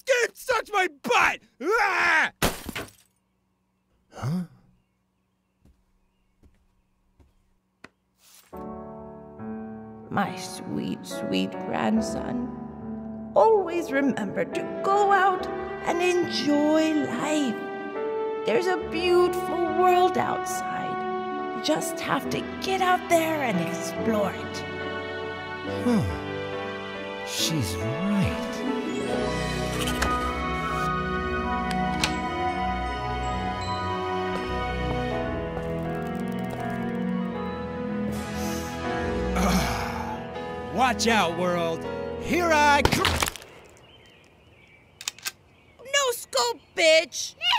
It sucked my butt! Ah! Huh? My sweet, sweet grandson. Always remember to go out and enjoy life. There's a beautiful world outside. You just have to get out there and explore it. Huh. She's right. Watch out, world. Here I come. No scope, bitch!